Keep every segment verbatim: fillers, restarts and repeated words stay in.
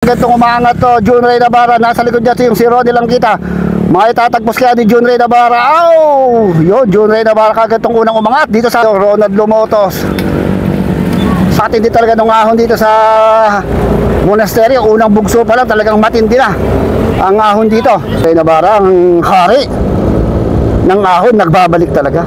kagad itong umaangat to. June Ray Navarra, nasa likod niya yung si Ronnie Langkita. May tatagpos kaya ni June Ray Navarra. Aw! Yun, June Ray Navarra kagad itong unang umangat dito sa Ronald Lumotos. Sa atin din talaga nung ahon dito sa monasteryo. Unang bugso pa lang, talagang matindi na ang ahon dito. Ray Navarra, ang hari ng ahon, nagbabalik talaga.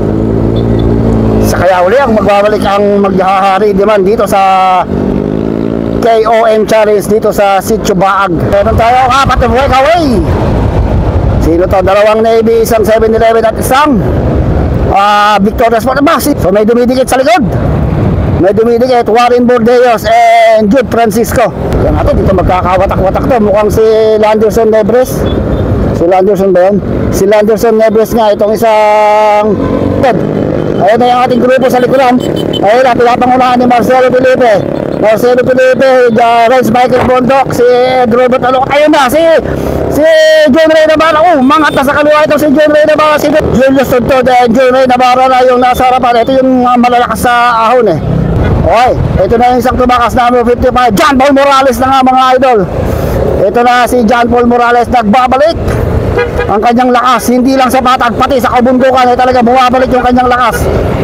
Sa kaya uli ang magbabalik ang maghahari naman dito sa K O M Challenge dito sa Sitio Baag. Meron tayo apat na breakaway. Sino to? Dalawang Navy, isang seven eleven at isang uh, Victoria Sport Bus. So may dumidikit sa likod. May dumidikit Warren Bordeos and Jude Francisco. Yan natin dito magkakawatak-watak to. Mukhang si Landerson Nebres. Si Landerson ba yan? Si Landerson Nebres nga itong isang Ted. Ayun na yung ating grupo sa likuran. Ayun na, pinapangunahan ni Marcelo Felipe. Marcelo Felipe, uh, Rance Michael Bondok, si Robert Along. Ayun na, si si John Ray Navarra. Oh, mangat na sa kaliwa ito si John Ray Navarra. Si Julius Tuntod and John Ray Navarra na yung nasa harapan. Ito yung uh, malalakas sa ahon eh. Okay, ito na yung isang tumakas number fifty-five. John Paul Morales na nga mga idol. Ito na si John Paul Morales nagbabalik. Ang kanyang lakas, hindi lang sa patag, pati sa kabundukan ay talaga bumabalik yung kanyang lakas.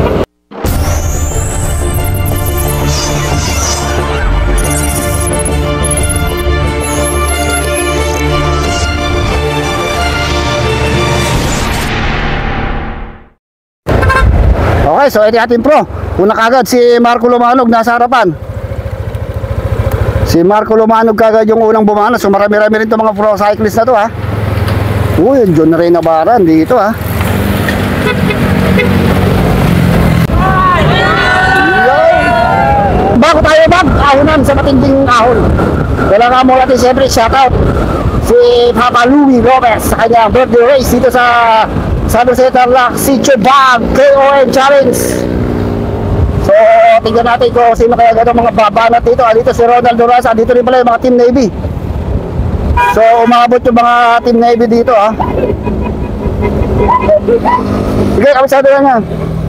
Okay, so ito ating pro. Una kagad si Marco Lumanog nasa harapan. Si Marco Lumanog kagad yung unang bumana. So marami-rami rin itong mga pro cyclist na to ha. Uy, yung John Ray Navarra dito ha. Bago tayo mag ahonan sa matinding ahon. Kailangan mo natin siyempre shoutout si Papa Louie Lopez sa kanyang birthday race dito sa San Jose Tarlac Sitio Baag K O M Challenge. So tingnan natin kung sino kaya gano'ng mga babanat dito. Dito si Ronald Durasa, dito rin pala yung mga Team Navy. So umabot yung mga Team Navy dito ha. Sige, kabisado lang yan.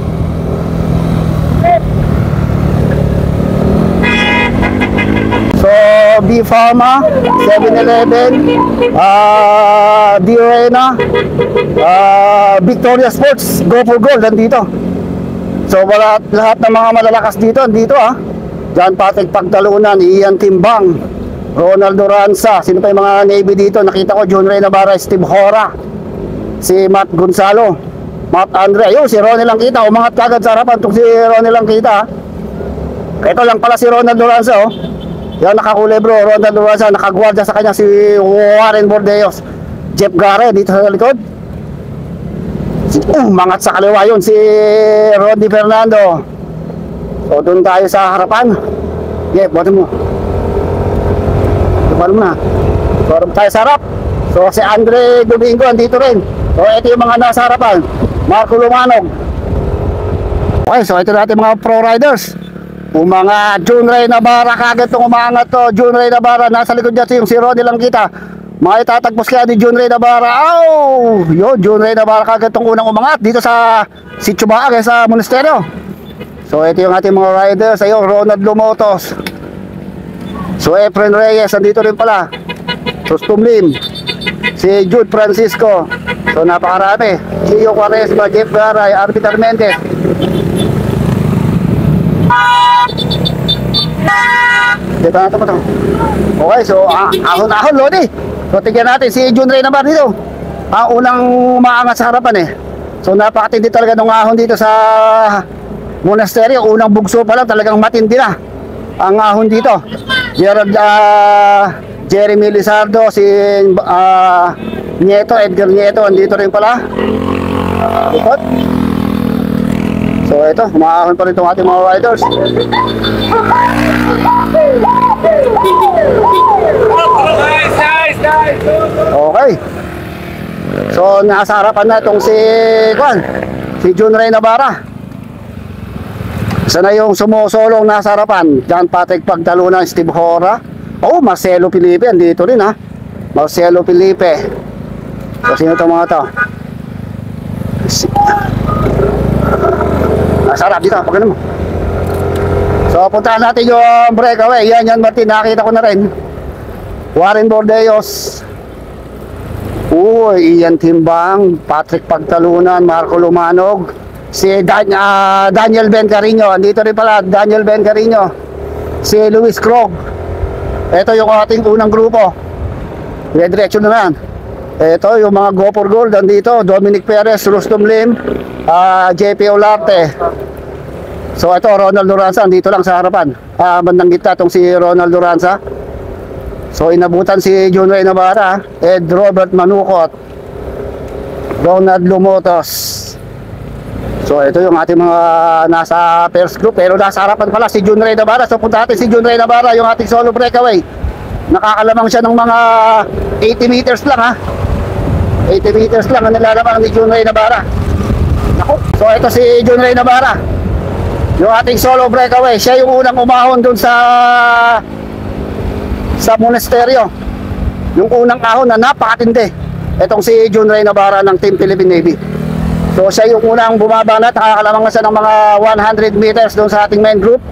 So B Pharma, seven eleven, uh, D Arena, uh, Victoria Sports, Go for Gold nandito. So wala, lahat ng mga malalakas dito nandito ha. John Patrick Pagtalunan, Ian Timbang, Ronald Duranza, sino pa yung mga Navy dito? Nakita ko John Ray Navarra, Steve Hora, si Matt Gonzalo, Matt Andre, ayun si Ronnie Langkita, umangat kagad sa harapan itong si Ronnie Langkita. Ito lang pala si Ronald Duranza oh. Yan nakakulay bro, Ronald Duranza, nakagwardya sa kanya si Warren Bordeos, Jeff Gare dito sa likod. Uh, mangat sa kaliwa yun si Rodney Fernando. So doon tayo sa harapan. Yeah, buhatin mo. Tumalong na. So tayo sa harap. So si Andre Domingo andito rin. So ito yung mga nasa harapan. Marco Lumanog. Okay, so ito natin mga pro riders. Yung mga June Ray Navarra kagad itong umaangat to. June Ray Navarra, nasa likod niya yung si Ronnie Langkita. May tatagpos kaya ni June Ray Navarra. Aw! Yun, June Ray Navarra kagad itong unang umangat dito sa Sitio Baag sa monasteryo. So ito yung ating mga riders. Ayun, Ronald Lumotos. So Efren Reyes, andito rin pala. Sustum Lim. Si Jude Francisco. So napakarami. Gio Quaresma, Jeff Garay, Arbiter Mendez. Dito na ito pa ito. Okay, so ahon-ahon Lodi. So tignan natin si June Ray Navarra dito. Ang unang maangat sa harapan eh. So napakatindi talaga ng ahon dito sa monasteryo. Unang bugso pa lang, talagang matindi na ang ahon dito. Gerard, uh, Jeremy Lizardo, si uh, Nieto, Edgar Nieto, andito rin pala. Likod. So ito, umaahon pa rin itong ating mga riders. Okay. So nasa harapan na itong si Juan, si June Ray Navarra. Isa na yung sumusolong nasa harapan. John Patrick Pagtalunan, Steve Hora. Oh, Marcelo Felipe, andito rin ha. Marcelo Felipe. So sino itong mga ito? Si sarap dito, pag ano mo. So puntahan natin yung breakaway. Yan yan Martin, nakita ko na rin. Warren Bordeos, uy, Ian Timbang, Patrick Pagtalunan, Marco Lumanog, si Dan, uh, Daniel Ben Carino, andito rin pala Daniel Ben Carino, si Luis Krog. Ito yung ating unang grupo. Dire-diretso naman. Ito yung mga Go for Gold andito, Dominic Perez, Rustom Lim, uh, J P Olarte. So ito Ronald Duranza andito lang sa harapan. Uh, bandang gitna tong si Ronald Duranza. So inabutan si John Ray Navarra, Ed Robert Manukot, Ronald Lumotos. So ito yung ating mga nasa first group, pero nasa harapan pala si John Ray Navarra. So punta natin si John Ray Navarra, yung ating solo breakaway. Nakakalamang siya ng mga eighty meters lang ha. eighty meters lang ang nilalamang ni John Ray Navarra. Naku. So ito si John Ray Navarra, yung ating solo breakaway. Siya yung unang umahon dun sa sa monasteryo, yung unang ahon na napakatindi. Itong si John Ray Navarra ng Team Philippine Navy. So siya yung unang bumabanat, nakakalamang siya ng mga one hundred meters doon sa ating main group.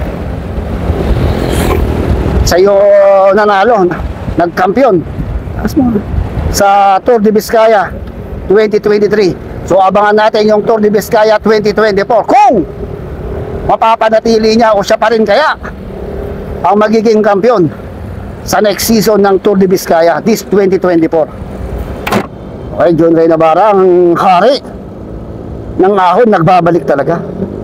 Siya yung nanalo, nagkampiyon sa Tour de Vizcaya twenty twenty-three. So abangan natin yung Tour de Vizcaya twenty twenty-four kung mapapanatili niya o siya pa rin kaya ang magiging kampiyon sa next season ng Tour de Vizcaya this twenty twenty-four. Okay, John Ray Navarra, ang hari ng ahon, nagbabalik talaga.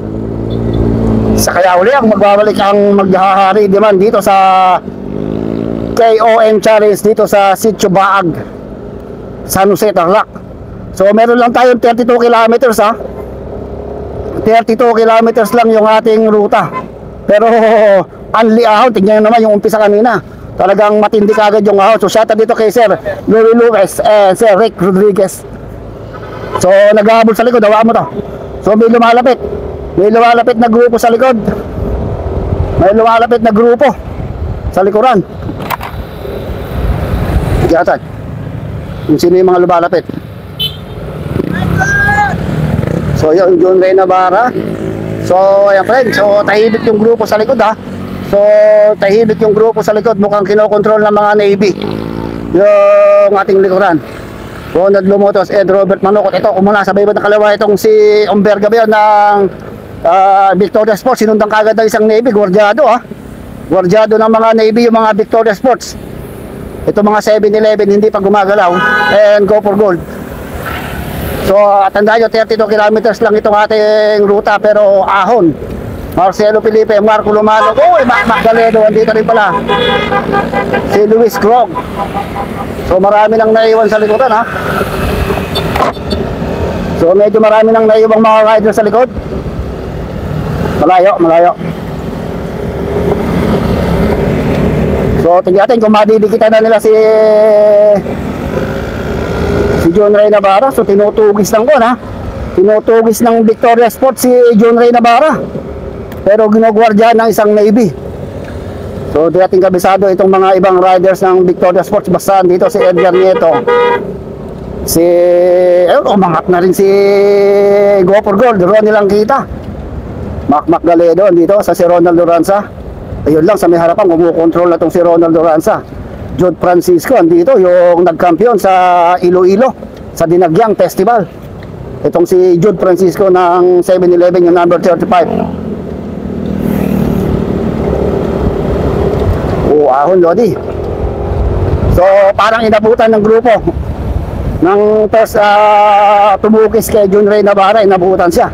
Sa kaya uli ang magbabalik ang maghahari naman dito sa K O M Challenge dito sa Sitio Baag, San Jose, Tarlac. So meron lang tayong thirty-two kilometers ha. thirty-two kilometers lang yung ating ruta. Pero anli ahon, tignan naman yung umpisa kanina. Talagang matindi kagad yung ahon. So shout out dito kay Sir Louie Lopez and Sir Rick Rodriguez. So naghahabol sa likod, hawaan mo to. So may lumalapit. May lumalapit na grupo sa likod. May lumalapit na grupo sa likuran. Tigatan kung sino yung mga lumalapit. So yun, John Ray Navarra. So ayan friend, so tahimik yung grupo sa likod ha. So tahimik yung grupo sa likod, mukhang kinokontrol ng mga Navy yung ating likuran. Ronald Lumotos, Ed Robert Manukot. Ito, kung muna sabay ba nakalawa itong si Umber Gabion ng uh, Victoria Sports. Sinundang kagad ng isang Navy, Guardiado ha. Guardiado ng mga Navy yung mga Victoria Sports. Ito mga seven eleven hindi pa gumagalaw and Go for Gold. So tandaan nyo, thirty-two kilometers lang itong ating ruta pero ahon. Marcelo Felipe, Marco Lumano, oh, Mac Magdaleno, andito rin pala si Luis Krog. So marami nang naiwan sa likuran ha. So medyo marami nang naiwang mga rider sa likod. Malayo, malayo. So tingnan natin kung madidikitan na nila si si John Ray Navarra. So tinutugis lang ko na. Tinutugis ng Victoria Sports si John Ray Navarra, pero ginugwardyahan ng isang Navy. So di ating kabisado itong mga ibang riders ng Victoria Sports. Basta dito si Edgar Nieto, si eh, umangat na rin si Go for Gold, Ronnie Langkita, Mac Magdaleno dito sa si Ronald Duranza. Ayun lang sa may harapan, kumukontrol na itong si Ronald Duranza. Jude Francisco andito, yung nagkampiyon sa Iloilo sa Dinagyang Festival. Itong si Jude Francisco ng seven eleven, yung number thirty-five. Oh, ahon Lodi. So parang inabutan ng grupo ng first uh, tumukis kay John Ray Navarra, inabutan siya.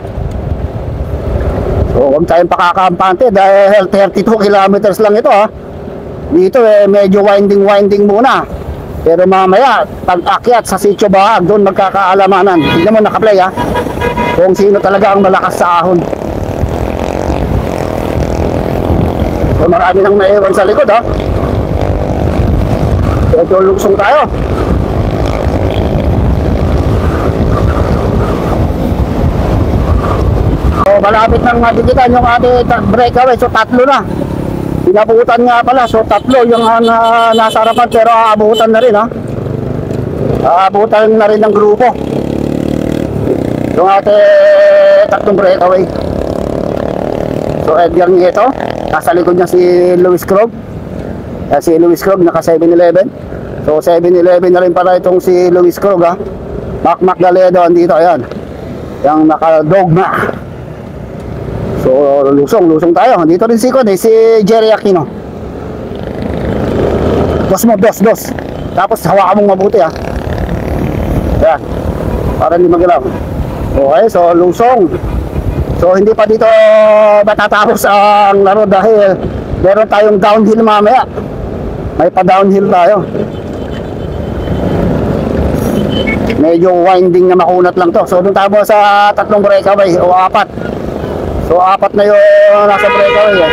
So huwag tayong pakakampante dahil thirty-two kilometers lang ito ha. Dito eh medyo winding winding muna, pero mamaya pag akyat sa Sitio Baag, doon magkakaalamanan. Tignan mo, nakaplay ha, kung sino talaga ang malakas sa ahon. So marami nang naiwan sa likod ha. Medyo luksong tayo. So malapit nang madikitan yung ating breakaway. So tatlo na. Pinabutan nga pala. So tatlo yung uh, nasa harapan, pero aabutan na rin ha. Aabutan na rin ng grupo yung ating tatlong breakaway. So Edgar Nieto, nasa likod niya si Luis Krog. Eh, si Luis Krog naka seven eleven. So seven eleven na rin pala itong si Luis Krog ha. Mac Mac Galedo andito, ayan. Yung naka Dogma. So lusong, lusong tayo. Dito rin si Kon eh, si Jerry Aquino. Dos mo, dos, dos. Tapos hawakan mong mabuti ha. Ayan. Para hindi magalaw. Okay, so lusong. So hindi pa dito matatapos ang laro dahil meron tayong downhill mamaya. May pa downhill tayo. Medyo winding na makunat lang to. So doon tayo sa tatlong breakaway o apat. So apat na yung nasa breakaway eh.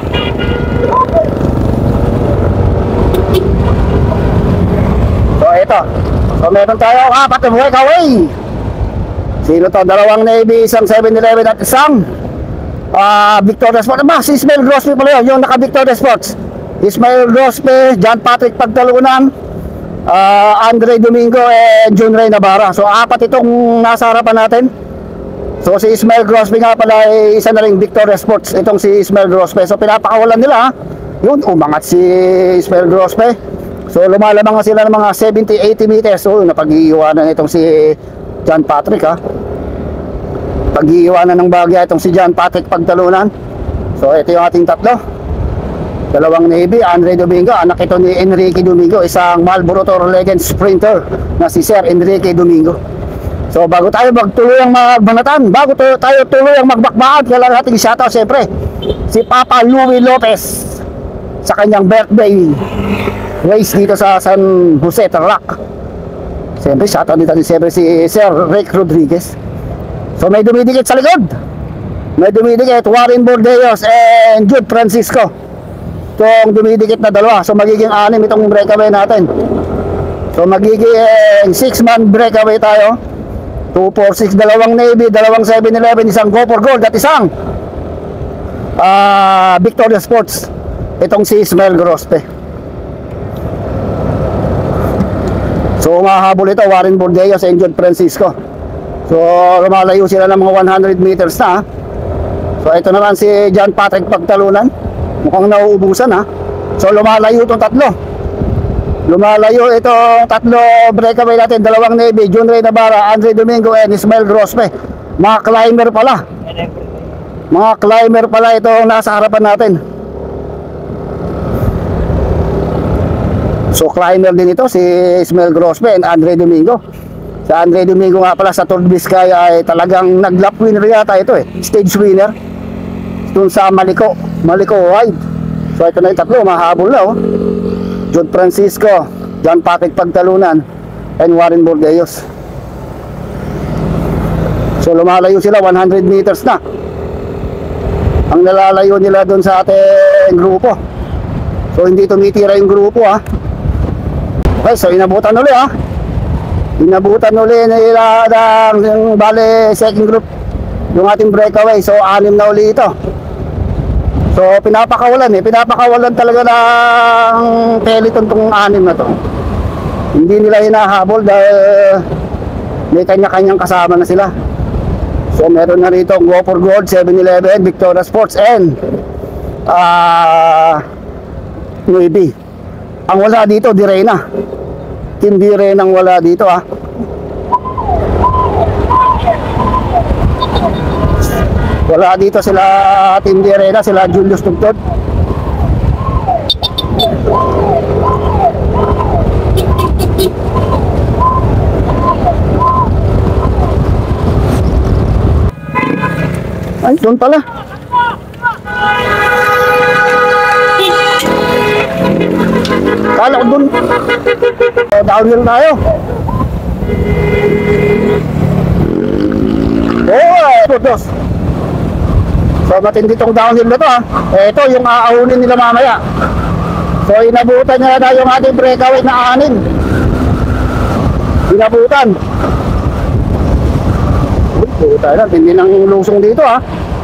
So ito. So meron tayo apat na breakaway. Sino to? Dalawang Navy, isang seven eleven at isang uh, Victoria Sports. Ba, si Ismael Grospe pala yun, yung naka Victoria Sports. Ismael Grospe, John Patrick Pagtalunan, uh, Andre Domingo, and John Ray Navarra. So apat itong nasa harapan natin. So si Ismael Grospe nga pala ay isa na ring Victoria Sports. Itong si Ismael Grospe. So pinapakawalan nila ha. Yun, umangat si Ismael Grospe. So lumalamang nga sila ng mga seventy eighty meters. So napag-iiwanan itong si John Patrick ha. Pag-iiwanan ng bagya itong si John Patrick Pagtalunan. So ito yung ating tatlo. Dalawang Navy, Andre Domingo, anak ito ni Enrique Domingo, isang Marlboro Toro Legend sprinter na si Sir Enrique Domingo. So bago tayo magtuluyang magbanatan, bago tayo, tayo tuluyang magbakbaan, kailangan natin shoutout siyempre si Papa Louie Lopez sa kanyang birthday race dito sa San Jose, Tarlac. Siyempre, shoutout dito din siyempre si Sir Rick Rodriguez. So may dumidikit sa likod. May dumidikit Warren Bordeos and Jude Francisco. Itong dumidikit na dalawa. So magiging anim itong breakaway natin. So magiging six man breakaway tayo. Two four six, dalawang Navy, dalawang seven eleven, isang Go for Gold at isang uh, Victoria Sports. Itong si Ismael Grospe. So umahabol ito Warren Bordeos and Jude Francisco. So lumalayo sila ng mga one hundred meters na. So ito naman si John Patrick Pagtalunan. Mukhang nauubusan ha. So lumalayo itong tatlo. Lumalayo itong tatlo breakaway natin. Dalawang Navy, John Ray Navarra, Andre Domingo and Ismael Grospe. Mga climber pala. Mga climber pala itong nasa harapan natin. So climber din ito si Ismael Grospe and Andre Domingo. Sa Andre Domingo nga pala sa Tour de Vizcaya ay talagang nag-lap winner yata ito eh. Stage winner. Doon sa Maliko, Maliko wide. So ito na yung tatlo, mahabol na oh. Jude Francisco, John Patrick Pagtalunan and Warren Bordeos. So lumalayo sila one hundred meters na. Ang nalalayo nila doon sa ating grupo. So hindi tumitira yung grupo ha. Okay, so inabutan ulit ha. Inabutan ulit nila ng bale second group yung ating breakaway. So anim na uli ito. So pinapakawalan eh, pinapakawalan talaga ng peloton tong anim na to. Hindi nila hinahabol dahil may kanya-kanyang kasama na sila. So meron na rito Go for Gold, seven eleven, Victoria Sports and uh, Navy. Ang wala dito, Di Reyna. Team Di Reyna ang wala dito ah. Wala dito sila Team Di Reyna, sila Julius Tugtod. Ay, doon pala. Kala ko doon. Downhill tayo. Oh, dos. So matindi tong downhill na to ha. Eh, ito yung aahunin nila mamaya. So inabutan niya na yung ating breakaway na anin. Inabutan. Uy, puta na, tindi ng lusong dito ha.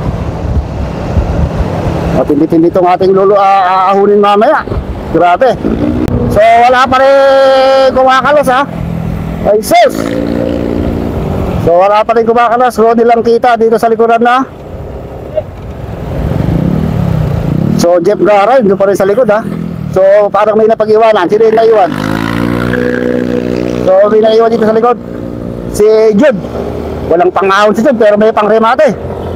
Matindi-tindi tong ating lulu aahunin mamaya. Grabe. So wala pa rin kumakalas ha. Ay sus. So wala pa rin kumakalas. Rodi lang kita dito sa likuran na. So Jeff Garay, doon pa rin sa likod ha. So parang may napag-iwanan. Sino yung naiwan? So may naiwan dito sa likod. Si Jude. Walang pang-ahon si Jude pero may pang-remate.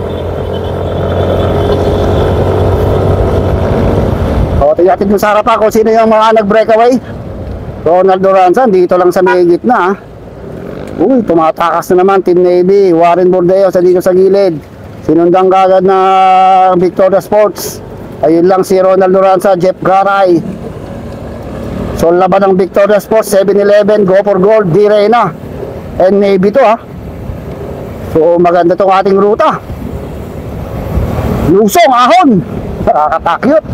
O tingnan natin yung sa harapan kung sino yung mga nag-breakaway. Ronald Duranza dito lang sa may gitna. Uy, tumatakas na naman Team Navy. Warren Bordeaux sa dito sa gilid. Sinundang kagad na Victoria Sports. Ayun lang si Ronald Duranza, Jeff Garay. So laban ng Victoria Sports, seven eleven, Go for Gold, D-Reyna and Navy to ha. So maganda tong ating ruta. Lusong, ahon. Nakakatakot.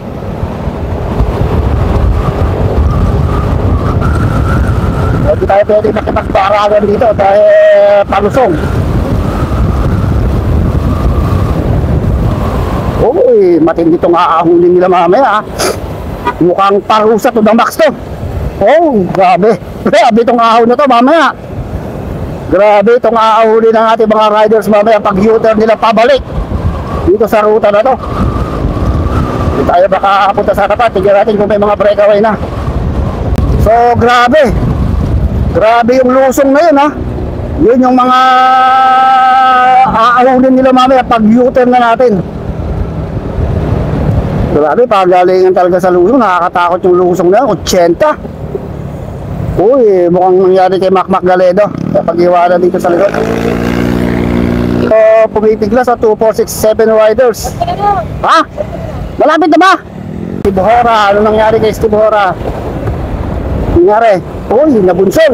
Hindi tayo pwede makipagparagan dito dahil palusong. Uy, matindi itong aahulin nila mamaya. Mukhang parusa to the max to. Oh, grabe. Grabe itong ahon na to mamaya. Grabe itong aahulin ng ating mga riders mamaya pag U-turn nila pabalik dito sa ruta na to. Hindi tayo baka punta sa harapan. Tignan natin kung may mga breakaway na. So, grabe. Grabe yung lusong na yun ha. Yun yung mga aahulin nila mamaya pag U-turn na natin. Grabe, pagalingan talaga sa lusong. Nakakatakot yung lusong na yun. eighty. Uy, mukhang nangyari kay Mac Mac Galedo. Pag-iwanan dito sa likod. So, pumipigla sa two, four, six, seven riders. Ha? Malapit na ba? Steve Hora, ano nangyari kay Steve Hora? Nangyari? Uy, nabunsol.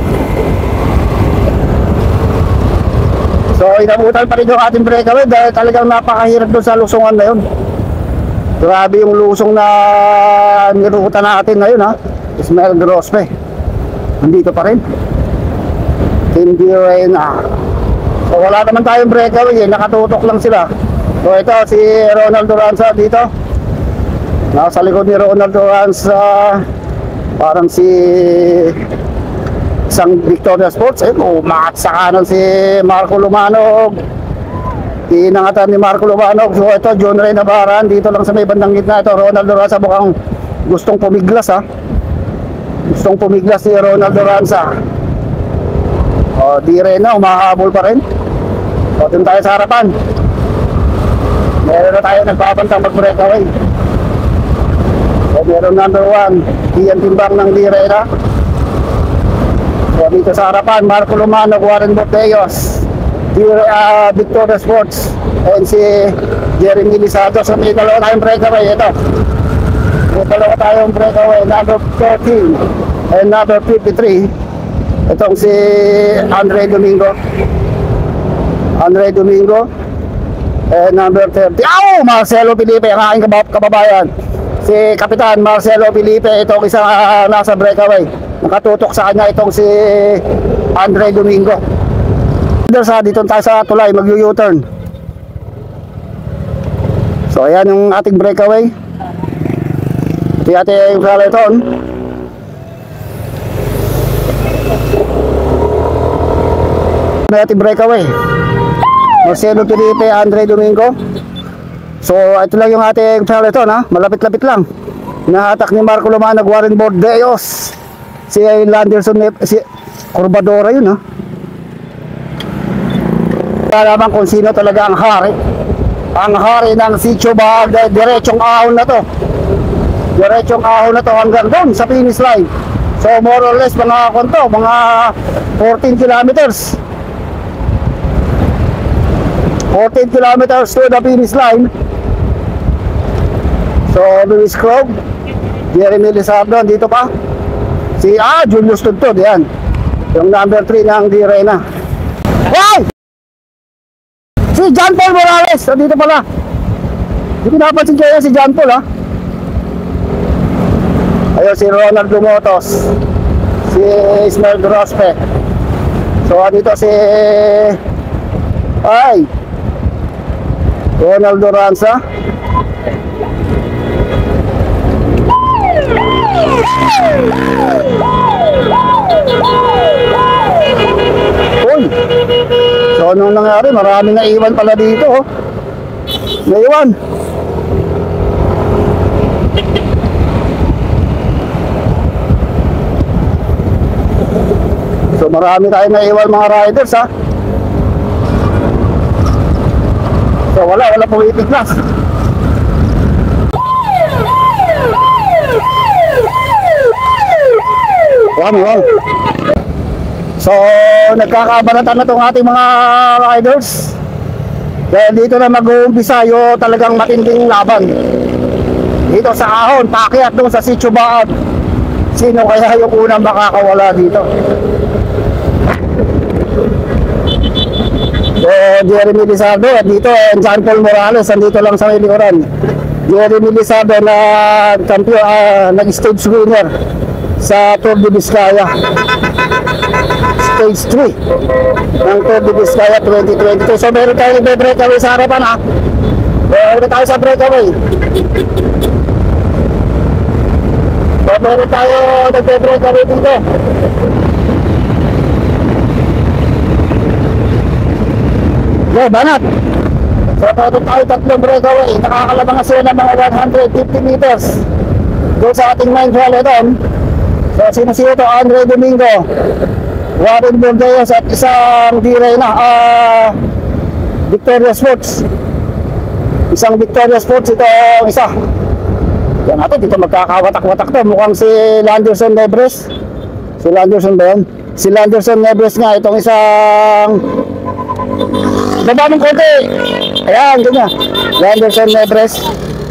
So, inabutan pa rin yung ating breakaway dahil talagang napakahirap doon sa lusungan na yun. Grabe yung lusong na niruta natin ngayon ha. Ismael Grospe nandito pa rin. Team D-Reyna. So wala naman tayong breakaway eh. Nakatutok lang sila. So ito si Ronald Duranza dito. Nasa likod ni Ronald Duranza parang si isang Victoria Sports eh. Umakat sa kanan si Marco Lumanog. Inangatan ni Marco Lumanog. So ito John Ray Navarran dito lang sa may bandang gitna. Ito Ronald Duranza mukhang gustong pumiglas ha. Gustong pumiglas si Ronald Duranza. O D-Reyna umahabol pa rin. O dun tayo sa harapan. Meron na tayo nagpapantang mag-breakaway. So meron number one Ian Timbang ng D-Reyna. So dito sa harapan Marco Lumanog, Warren Bordeaux, Uh, Victoria Sports and si Jeremy Lizado. So may dalawa tayong breakaway. Ito may dalawa tayong breakaway, number thirteen and number fifty-three. Itong si Andre Domingo Andre Domingo and number thirty. Ow! Marcelo Felipe, ang aking kababayan, si Kapitan Marcelo Felipe. Itong isang uh, nasa breakaway. Nakatutok sa kanya itong si Andre Domingo. Sa dito tayo sa tulay, mag-U-turn. So ayan yung ating breakaway. Ito yung ating peloton. May ating breakaway Marcelo Felipe, Andre Domingo. So ito lang yung ating peloton ha. Malapit-lapit lang. Nahatak ni Marco Lumanog, Warren Bordeaux, si Landerson, si Corbadora yun ha. Alaman kung sino talaga ang hari. Ang hari ng Sitio Baag. Diretsong ahon na to. Diretsong ahon na to hanggang doon sa finish line. So more or less mga konto, mga fourteen kilometers. fourteen kilometers to the finish line. So Luis Krog, Jeremy Lizardo dito pa. Si ah Julius Tuntod yan. Yung number three ng D-Reyna. Wow! Si John Paul Morales, so dito pala. Hindi ko napansin kaya si John Paul ha. Ayun si Ronald Lumotos, si Ismael Grospe. So dito si ay Ronald Duranza. Uy, so anong nangyari? Maraming naiwan pala dito oh. Naiwan. So marami tayong naiwan mga riders ha. So wala, wala pong eighty class. Wow, wow. So nagkakabalatan na itong ating mga riders. Dahil dito na mag-uumpisa yung talagang matinding laban. Dito sa ahon, paakyat doon sa Sitio Baag. Sino kaya yung unang makakawala dito? So, Jeremy Lizardo at dito eh, John Paul Morales andito lang sa may likuran. Jeremy Lizardo na kampiyon, uh, nag-stage winner sa Tour de Vizcaya Stage three ng Tour de Vizcaya twenty twenty-two. So meron tayo nagbe-breakaway sa harapan ha. Meron tayo sa breakaway. So meron tayo nagbe-breakaway dito. Okay, banat. So meron tayo tatlong breakaway. Nakakalabang na sila ng mga one hundred fifty meters doon sa ating main rally doon. So sino-sino ito? Andre Domingo, Warren Bordeaux at isang D-Ray na uh, Victoria Sports. Isang Victoria Sports ito ang isa. Yan natin, dito magkakawatak-watak to. Mukhang si Landerson Nebres. Si Landerson ba yun? Si Landerson Nebres nga, itong isang baba ng konti. Ayan, ganyan. Landerson Nebres.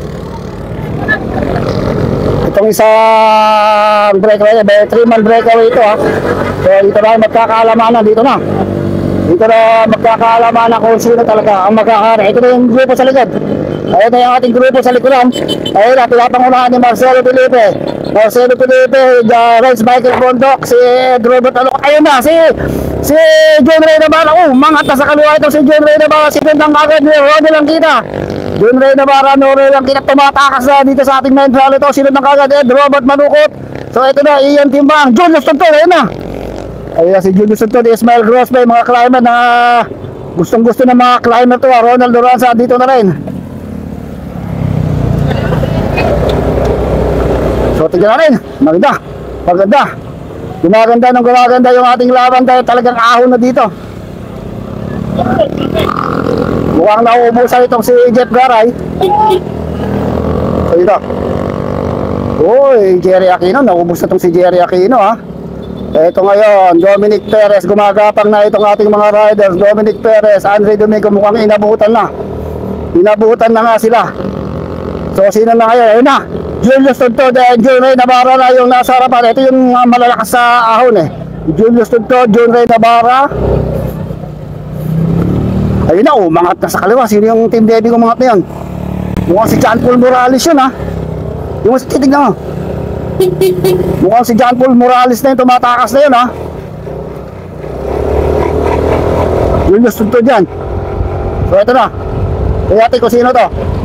Itong isang breakaway, three man breakaway ito ha. So dito na magkakaalamanan, dito na Dito na magkakaalamanan kung sino talaga ang magkakari. Ito na yung grupo sa likod. Ayun na yung ating grupo sa likuran. Ayun na, pinapangunahan ni Marcelo Felipe. Marcelo Felipe, uh, Rice Michael Bondoc, si Robert Alok. Ayun na, si si John Ray Navarra. Oh, mangat na sa kaluwa ito si John Ray Navarra. Si Bendang Kagad, Rodel lang kita. John Ray Navarra, Rodel lang kita. Tumatakas na dito sa ating main rally ito. Sino ng Kagad, Ed Robert Manukot. So ito na, Ian Timbang, Julius Tonton. Ayun na. Ayun na si Julius Tonton, Ismael Grosbay, mga climber na gustong gusto ng mga climber to. Ronald Duranza, dito na rin. So tignan natin, maganda, maganda. Gumaganda ng gumaganda yung ating laban dahil talagang ahon na dito. Mukhang nauubusan itong si Jeff Garay. So ito. Uy, Jerry Aquino, naubos na itong si Jerry Aquino ha. Ito ngayon, Dominic Perez, gumagapang na itong ating mga riders. Dominic Perez, Andre Domingo, mukhang inabutan na. Inabutan na nga sila. So sino na ngayon? Ayun na, Julius Tonton and John Ray Navarra na yung nasa harapan. Ito yung uh, malalakas sa ahon eh. Julius Tonton, John Ray Navarra. Ayun na, umangat na sa kaliwa. Sino yung team baby kong umangat na yun? Mukhang si John Paul Morales yun ha. Yung mas titignan mo. Mukhang si John Paul Morales na yung tumatakas na yun ha. Julius Tonton dyan. So ito na. Kaya natin kung sino to.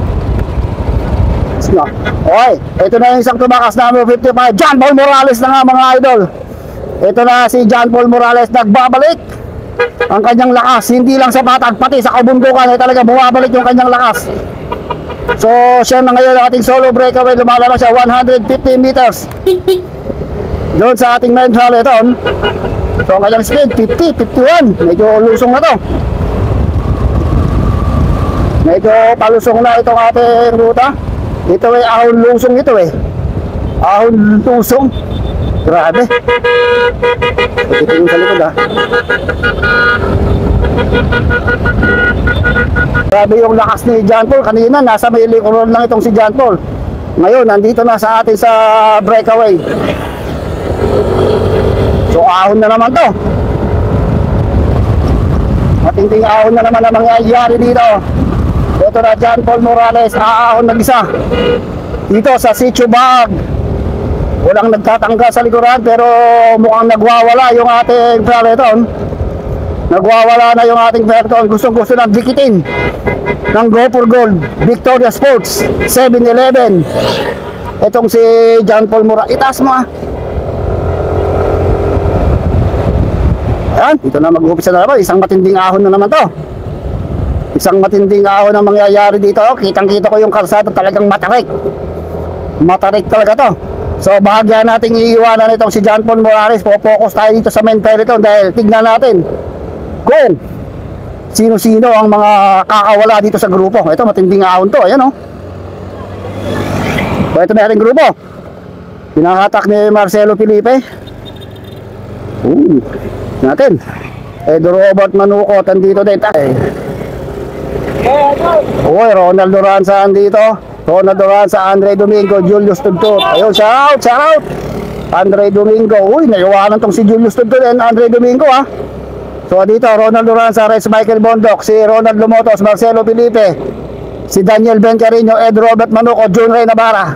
Okay, ito na yung isang tumakas na number fifty-five, John Paul Morales na nga mga idol. Ito na si John Paul Morales, nagbabalik ang kanyang lakas, hindi lang sa patag, pati sa kabundukan ay talaga bumabalik yung kanyang lakas. So siya na ngayon ating solo breakaway, lumalabas siya one hundred fifty meters doon sa ating main rally ito. So ang kanyang speed fifty, fifty-one, medyo lusong na to. Medyo palusong na itong ating ruta. Ito ay ahon lusong ito eh. Ahon lusong. Grabe. Ito yung sa likod ha. Grabe yung lakas ni John Paul. Kanina nasa may likuran lang itong si John Paul. Ngayon nandito na sa atin sa breakaway. So ahon na naman to. Matingting ahon na naman ang mangyayari dito. Ito na John Paul Morales, aahon nag-isa dito sa Sitio Baag. Walang nagtatangga sa likuran pero mukhang nagwawala yung ating peloton. Nagwawala na yung ating peloton. Gustong gusto ng dikitin ng Go for Gold Victoria Sports seven eleven. Itong si John Paul Morales. Itaas mo ah. Ayan, ito na mag-umpisa na naman. Isang matinding ahon na naman to. Isang matinding ahon ang mangyayari dito. Kitang kita ko yung kalsada talagang matarik. Matarik talaga to. So bahagya nating iiwanan itong si John Paul Morales. Focus tayo dito sa main peloton dahil tignan natin kung sino-sino ang mga kakawala dito sa grupo. Ito matinding ahon to, ayan o. So ito na ating grupo. Pinakatak ni Marcelo Felipe. Ooh, natin Edo Robert Manuco andito din. Uy, Ronald Duranza andito. Ronald Duranza, Andre Domingo, Julius Tudtut. Ayun, shout out, shout out Andre Domingo. Uy, naiwanan tong si Julius Tudtut and Andre Domingo ha. So dito, Ronald Duranza, Rex Michael Bondok, si Ronald Lumotos, Marcelo Felipe, si Daniel Bencarino, Ed Robert Manuco, Jun Ray Navarra.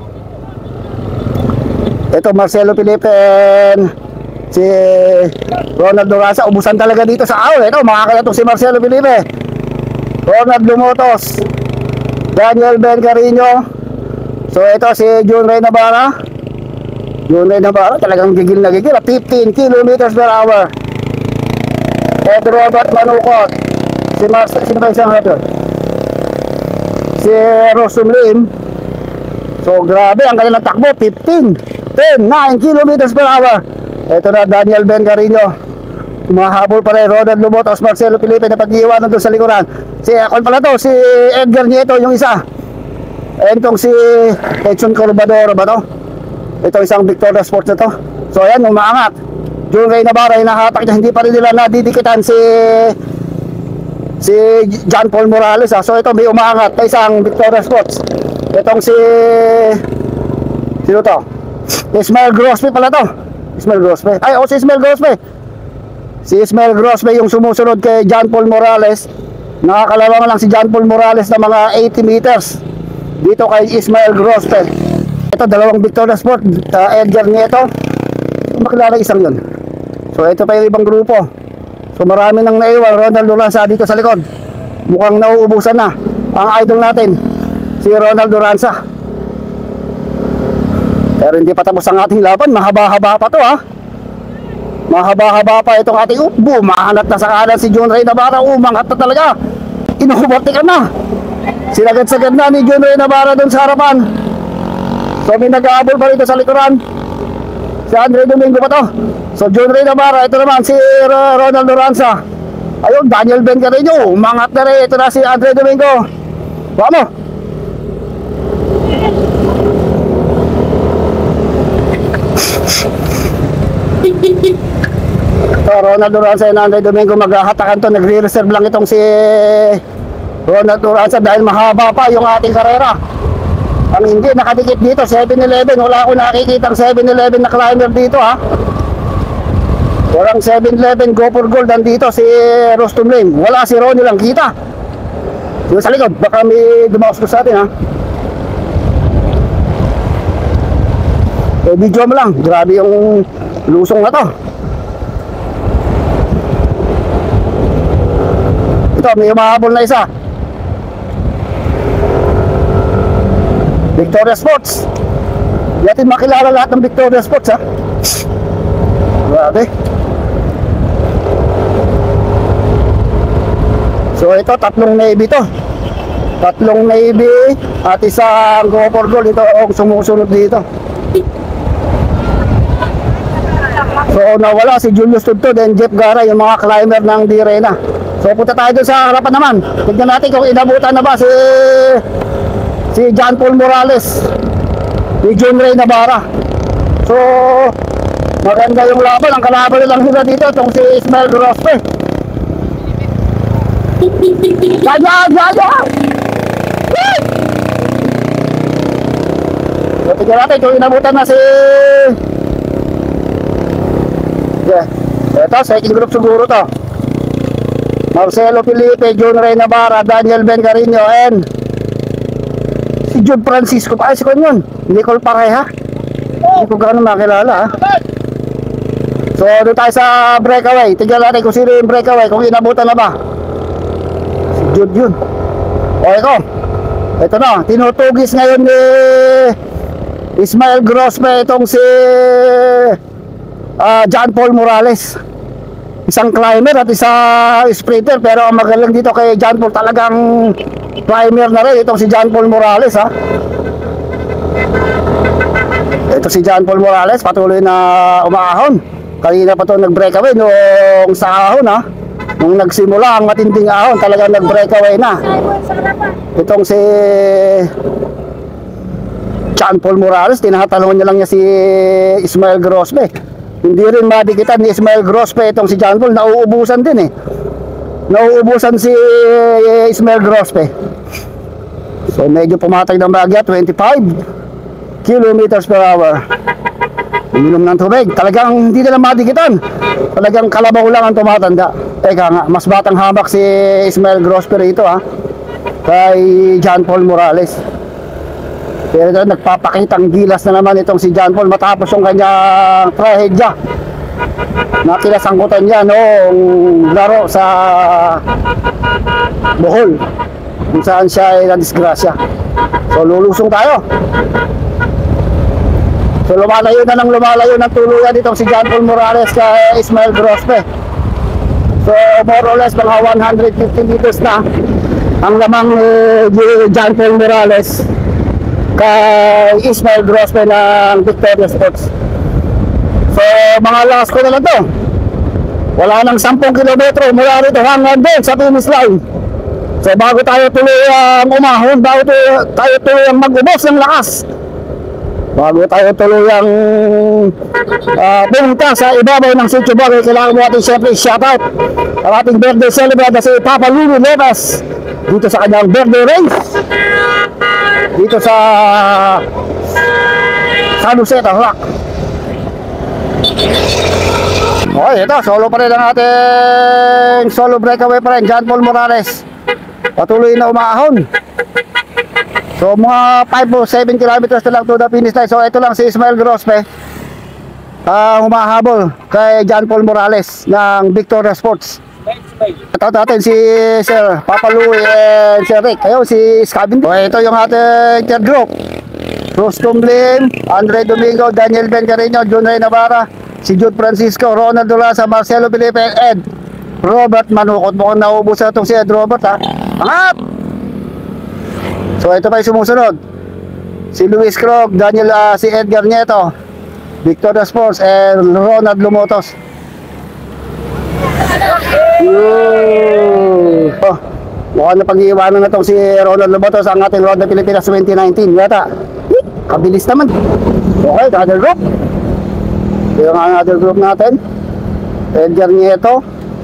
Ito Marcelo Felipe and si Ronald Duranza. Ubusan talaga dito sa awl. Ito, makakaya itong si Marcelo Felipe, Ronald Lumotos, Daniel Bencarino. So ito si Jun Ray Navarra. Jun Ray Navarra talagang gigil na gigil, fifteen kilometers per hour. Ed Robert Manucot, si Mas, sino ba isang ito? Si Rosum Lim. So grabe ang kanilang takbo, fifteen, ten, nine kilometers per hour. Ito na Daniel Bencarino. Mahabol pa rin Ronald Lumotos, Marcelo Felipe na pag-iwanan doon sa likuran. Si Akon pala to, si Edgar Nieto yung isa. Entong si Edson Corbador ba to? Ito isang Victoria Sports na to. So ayan, umaangat. Jun Ray Navarra, hinahatak niya, hindi pa rin nila nadidikitan si si John Paul Morales ha. So ito may umaangat na isang Victoria Sports. Itong si sino to? Ismael Grospe pala to. Ismael Grospe. Ay, o si Ismael Grospe. Si Ismael Grospe yung sumusunod kay John Paul Morales. Nakakalawang lang si John Paul Morales na mga eighty meters dito kay Ismael Grospe. Ito dalawang Victoria Sport, uh, Edgar Nieto. Makilala isang yun. So ito pa yung ibang grupo. So marami nang naiwan. Ronald Duranza dito sa likod. Mukhang nauubusan na ang idol natin, si Ronald Duranza. Pero hindi pa tapos ang ating laban. Mahaba-haba pa to ha. Mahaba-haba pa itong ating uh, bumahanat na sa kanan si Jun Ray Navarra. Umangat na talaga. Inuhubortikan na. Sinagad-sagad na ni Jun Ray Navarra dun sa harapan. So may nag-aabol pa rito sa likuran. Si Andre Domingo pa to. So Jun Ray Navarra. Ito naman si Ronald Duranza. Ayun, Daniel Bencarino. Umangat na rin. Ito na si Andre Domingo. Vamos. So Ronald Duranza and Andre Domingo maghahatakan to. Nagre-reserve lang itong si Ronald Duranza dahil mahaba pa yung ating karera. Ang hindi nakadikit dito seven eleven. Wala akong nakikita ang seven eleven na climber dito ha. Walang seven eleven go for gold. Nandito si Rostum Lim. Wala si Ronnie lang kita. Yung sa likod baka may dumaos ko sa atin ha. Eh video mo lang. Grabe yung lusong na to. Ito may umahabol na isa. Victoria Sports. Di natin makilala lahat ng Victoria Sports ha. Grabe. So ito tatlong Navy to. Tatlong Navy at isang go for gold. Ito ang sumusunod dito. So nawala si Julius Tudtut and Jeff Gara, yung mga climber ng Direna. So punta tayo doon sa harapan naman. Tignan natin kung inabutan na ba si si John Paul Morales, si Jun Ray Navarra. So maganda yung laban. Ang kalaban lang nila dito itong si Ismael Grospe. Gaya, gaya! So tignan natin kung inabutan na si yeah. Ito second group siguro to. Marcelo Felipe, Jun Ray Navarra, Daniel Bencarino and si Jude Francisco. Ay, si Kon yun, Nicole Pareha. Hindi ko gano'n makilala ha. So doon tayo sa breakaway. Tignan natin kung sino yung breakaway, kung inabutan na ba. Si Jude yun. O ito, ito na, tinutugis ngayon ni Ismael Grospe itong si uh, John Paul Morales. Isang climber at isang sprinter. Pero ang magaling dito kay John Paul, talagang climber na rin itong si John Paul Morales ha. Ito si John Paul Morales, patuloy na umaahon. Kanina pa ito nag-breakaway nung sa ahon ha. Nung nagsimula ang matinding ahon, talagang nag-breakaway na. Itong si John Paul Morales, tinatanong niya lang niya si Ismael Grospe. Hindi rin madikitan ni Ismael Grospe itong si John Paul, nauubusan din eh. Nauubusan si Ismael Grospe. So medyo pumatag ng bagya, twenty-five kilometers per hour. Uminom ng tubig, talagang hindi nila madikitan. Talagang kalabaw lang ang tumatanda. Teka nga, mas batang hamak si Ismael Grospe rito ha, kay John Paul Morales. Pero ito, nagpapakitang gilas na naman itong si John Paul matapos yung kanyang trahedya na kinasangkutan niya noong laro sa Bohol, kung saan siya ay nadisgrasya. So lulusong tayo. So lumalayo na ng lumalayo ng tuluyan itong si John Paul Morales kay Ismael Grospe. So more or less mga one hundred fifty meters na ang lamang uh, John Paul Morales kay Ismael Grospe ng Victoria Sports. So mga last ko na lang to. Wala nang ten kilometro mula rito hanggang doon sa finish line. So bago tayo tuloy ang umahon, bago tayo tuloy ang mag-ubos ng lakas, bago tayo tuloy ang uh, pumunta sa ibabaw ng Sitio Bagay, kailangan mo natin siyempre shoutout ang ating birthday celebrant na si Papa Lulu Lepas dito sa kanyang birthday race dito sa San Jose, Tarlac. Okay, ito, solo pa rin ang ating solo breakaway pa rin, John Paul Morales. Patuloy na umaahon. So mga five to seven kilometers na lang to the finish line. So ito lang si Ismael Grospe, uh, humahabol kay John Paul Morales ng Victoria Sports. Ito natin si Sir Papa Louie and Sir Rick. Ayun si Scabin. So ito yung ating third group: Bruce Tumblin, Andre Domingo, Daniel Ben Carino, John Ray Navarra, si Jude Francisco, Ronald Duraza, Marcelo Felipe, Ed Robert Manukot. Mukhang naubos na itong si Ed Robert ha. Angat! So ito pa yung sumusunod: si Luis Krog, Daniel, uh, si Edgar Nieto, Victoria Sports, and Ronald Lumotos. Oh, mukhang na pag-iiwanan na itong si Ronald Lumotos ang ating Road na Pilipinas twenty nineteen. Yata, kabilis naman. Okay, another group. Ito yung another group natin: Edgar Nieto,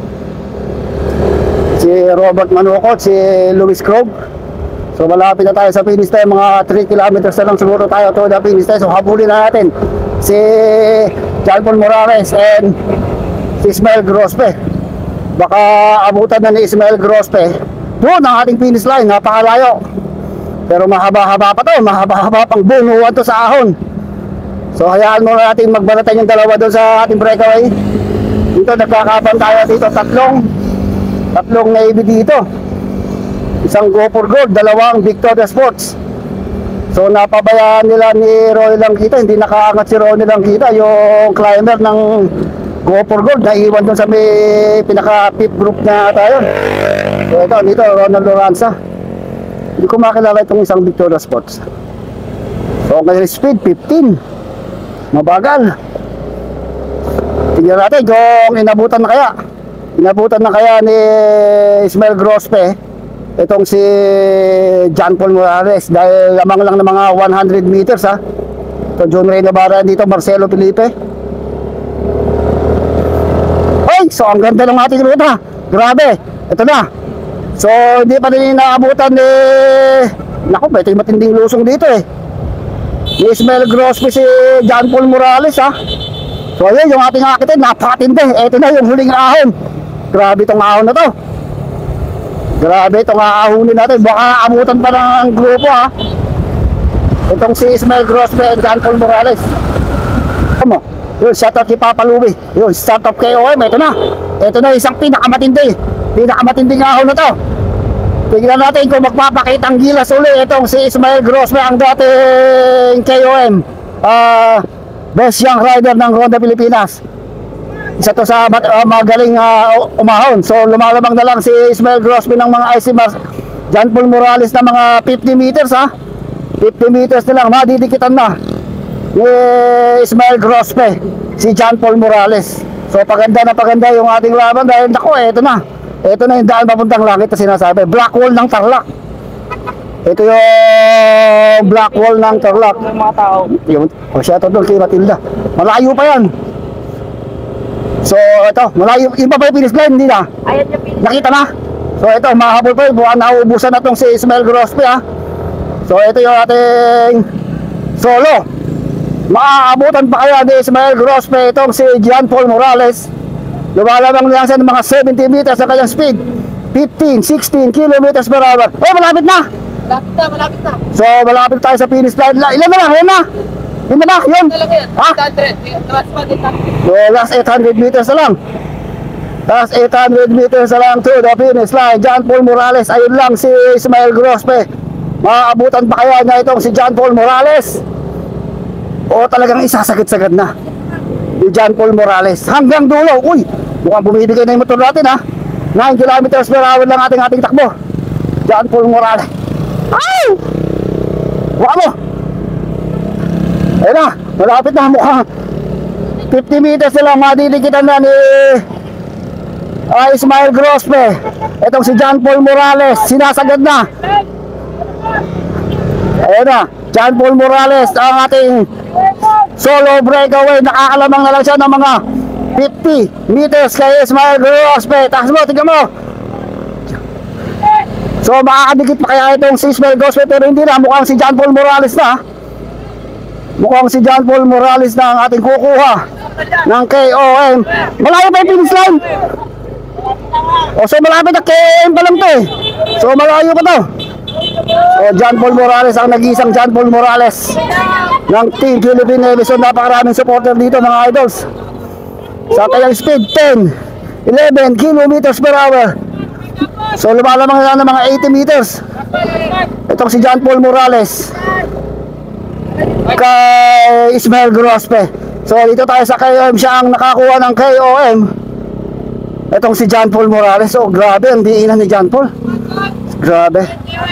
si Robert Manukot, si Luis Krog. So malapit na tayo sa finish line, mga three kilometers na lang siguro tayo to the finish line. So habulin na natin si John Paul Morales and si Ismael Grospe. Baka abutan na ni Ismael Grospe doon ang ating finish line, napakalayo. Pero mahaba-haba pa to, mahaba-haba pang bunuan to sa ahon. So hayaan mo natin magbanatan yung dalawa doon sa ating breakaway. Dito nagkakapan tayo dito, tatlong tatlong Navy dito. Isang Go for Gold, dalawang Victoria Sports. So napabayaan nila ni Roy Langkita, hindi nakaangat si Ronnie Langkita, yung climber ng Go for Gold, naiwan doon sa may pinaka-fifth group na tayo. So ito, dito, Ronald Loranza. Hindi ko makilala itong isang Victoria Sports. So ang kanyang speed, fifteen. Mabagal. Tingnan natin kung inabutan na kaya. Inabutan na kaya ni Ismael Grospe itong si John Paul Morales, dahil lamang lang ng mga one hundred meters ha. Ito John Ray Navarra, dito Marcelo Felipe. Ay, so ang ganda ng ating ruta, grabe, ito na. So hindi pa rin inaabutan ni eh, naku, ito yung matinding lusong dito eh, ni Ismael Grospe si John Paul Morales ha. So ayun yung ating akitin, napakatindi. Ito na yung huling ahon. Grabe itong ahon na to. Grabe itong aahunin natin. Baka abutan pa ng grupo ha. Itong si Ismael Grospe and John Paul Morales. Ano? Yun, shout out kay Papa Louie. Yun, start up K O M. Ito na. Ito na isang pinakamatindi. Pinakamatinding ahon na to. Tignan natin kung magpapakitang gilas uli itong si Ismael Grospe, ang dating K O M. Ah... Uh, Best Young Rider ng Ronda Pilipinas. Isa to sa uh, magaling uh, umahon. So lumalabang na lang si Ismael Grospe ng mga I C Mars John Paul Morales na mga fifty meters ha. fifty meters na lang, madidikitan na. ni Ismael Grospe, si John Paul Morales. So paganda na paganda yung ating laban dahil nako, eto na. Eto na yung daan papuntang langit na sinasabi. Black wall ng Tarlac. Ito yung black wall ng Tarlac. Ng mga tao. Yung, o siya ito doon kay Matilda. Malayo pa yan. So ito, malayo. Yung pa ba yung finish line? Hindi na. Ayan yung pin. Nakita na. So ito, mahabol pa yun. Buwan nauubusan na itong si Ismael Grospe ha. So ito yung ating solo. Maaabutan pa kaya ni Ismael Grospe itong si John Paul Morales. Lumalabang lang siya ng mga seventy meters sa kanyang speed. fifteen, sixteen kilometers per hour. Oh, malapit na! Malapit na, malapit na. So malapit tayo sa finish line. Ilan na lang? Ilan na? Ilan na? Yun? Ito lang yan. Ha? eight hundred. Last one, eight hundred. So last eight hundred meters na lang. Last eight hundred meters na lang to the finish line. John Paul Morales. Ayun lang si Ismael Grospe. Maaabutan pa kaya niya itong si John Paul Morales? O talagang isasagad-sagad na ni John Paul Morales hanggang dulo. Uy, mukhang bumibigay na yung motor natin ha. nine kilometers per hour lang ating ating takbo. John Paul Morales. Ay! Wala mo. Ayun na, malapit na. Mukhang fifty meters na lang madidikitan na ni uh, Ismael Grospe. Itong si John Paul Morales, sinasagad na. Ayun na, John Paul Morales ang ating solo breakaway. Nakakalamang na lang siya ng mga fifty meters kay Ismael Grospe. Taas mo, tignan mo. So makakadikit pa kaya itong si Ismael Grospe, pero hindi na. Mukhang si John Paul Morales na. Mukhang si John Paul Morales na ang ating kukuha ng K O M. Malayo pa yung finish line. O so malapit na K O M pa lang to eh. So malayo pa to. So John Paul Morales ang nag-iisang John Paul Morales ng Team Philippine Aviation. Napakaraming supporter dito mga idols. Sa kanyang speed ten, eleven kilometers per hour. So lumalamang na ng mga eighty meters. Itong si John Paul Morales kay Ismael Grospe. So dito tayo sa K O M. Siya ang nakakuha ng K O M. Itong si John Paul Morales. Oh grabe, ang diinan ni John Paul. Grabe.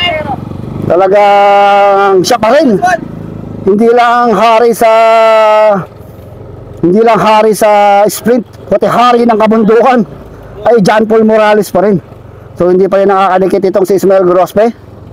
Talagang siya pa rin. Hindi lang hari sa Hindi lang hari sa sprint, pati hari ng kabundukan ay John Paul Morales pa rin. So hindi pa rin nakakadikit itong si Ismael Grospe.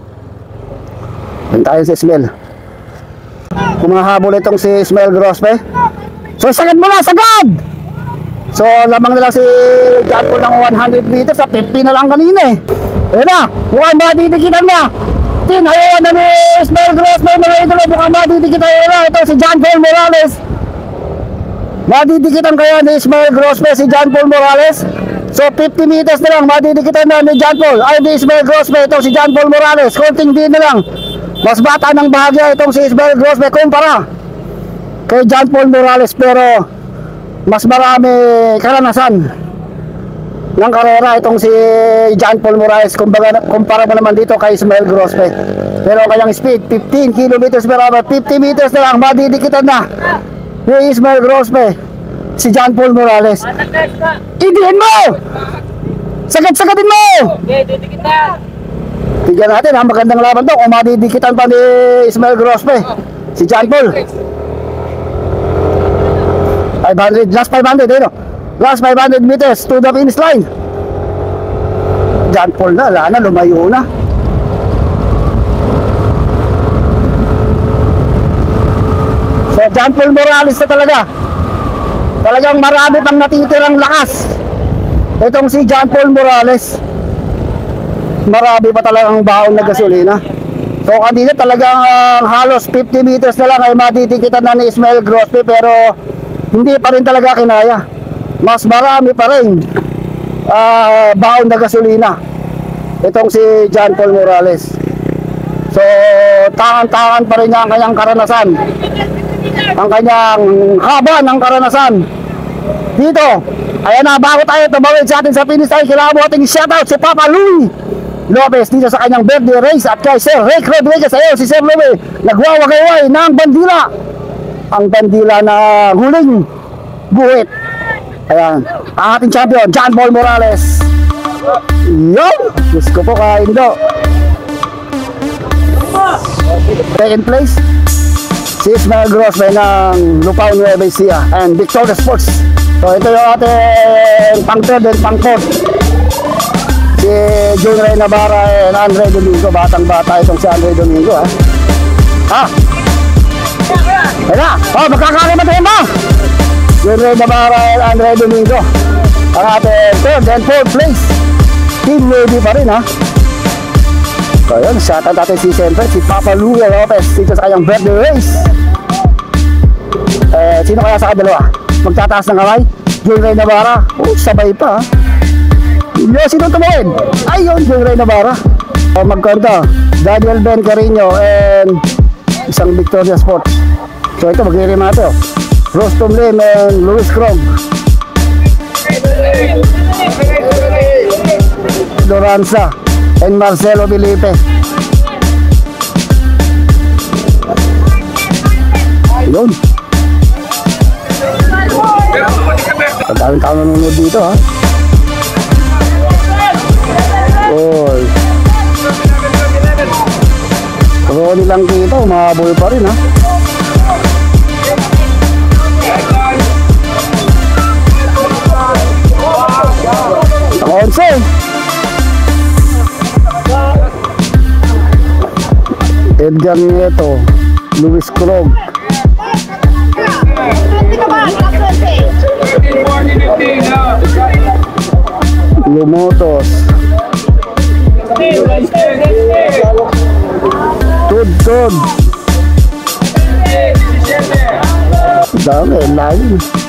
Yan tayo si Ismael. Kumahabol itong si Ismael Grospe. So sagad mo na, sagad! So lamang na lang si John Paul ng one hundred meters. Sa fifty na lang kanina eh. Ayan na, mukhang madidikitan na. Tinayawan na ni Ismael Grospe. Mga idolo, mukhang madidikitan na. Ito si John Paul Morales. Madidikitan kaya ni Ismael Grospe si John Paul Morales. So fifty meters na lang, madidikitan na ni John Paul. Ay ni Ismael Grospe, ito si John Paul Morales. Konting din na lang. Mas bata ng bahagya itong si Ismael Grospe kumpara kay John Paul Morales. Pero mas marami karanasan ng karera itong si John Paul Morales. Kumbaga, kumpara mo naman dito kay Ismael Grospe. Pero kanyang speed fifteen kilometers per hour. fifty meters na lang, madidikitan na ni Ismael Grospe si John Paul Morales. Idiin mo! Sagad-sagadin mo! Okay, didikitan. Tignan natin ha, magandang laban to kung madidikitan pa ni Ismael Grospe si John Paul. five hundred, last five hundred eh no? Last five hundred meters to the finish line. John Paul na, wala na, lumayo na. So John Paul Morales na talaga. Talagang marami pang natitirang lakas itong si John Paul Morales. Marami pa talagang baon na gasolina. So kanina talagang uh, halos fifty meters na lang ay matitikitan na ni Ismael Grospe, pero hindi pa rin talaga kinaya. Mas marami pa rin uh, baon na gasolina itong si John Paul Morales. So tangan-tangan pa rin niya ang kanyang karanasan, ang kanyang haba ng karanasan dito. Ayan na, bago tayo tumawid sa atin sa finish line, kailangan mo ating shoutout si Papa Louie Lopez dito sa kanyang birthday race, at kay Sir Rick Rodriguez. Ayun si Sir Louie, nagwawagaway ng bandila, ang bandila na huling buhit. Ayan, ang ating champion John Paul Morales. Yun, Diyos ko po ka Indo. Second place si Ismael Grosbe ng Lupao Nueva Ecija and Victoria Sports. So ito yung ating pang third and pang fourth. Si June Ray Navarra and Andre Domingo. Batang bata itong si Andre Domingo ha. Ha? Ayan na. Oh, magkakarimatin ba? June Ray Navarra and Andre Domingo. Ang ating third and fourth place. Team Navy pa rin ha. So yun, shoutout natin si siyempre si Papa Luis Lopez dito sa kanyang birthday race. Eh, sino kaya sa kadalawa? Magtataas ng kamay? June Ray Navarra. Oh, sabay pa ha. Yo, sino tumawin? Ayun, June Ray Navarra. So, magkanta, Daniel Ben Carino and isang Victoria Sports. So ito, mag-iirim natin. Rostom Lim and Luis Krog. Loranza and Marcelo Felipe. Yun. Pagkawin tao nanonood dito ha. Oy. Ronnie lang kita, umahabol pa rin ha. Ang onse. Edgar Nieto, Luis Krog. Lumotos. Tud, tud. Dami, lain.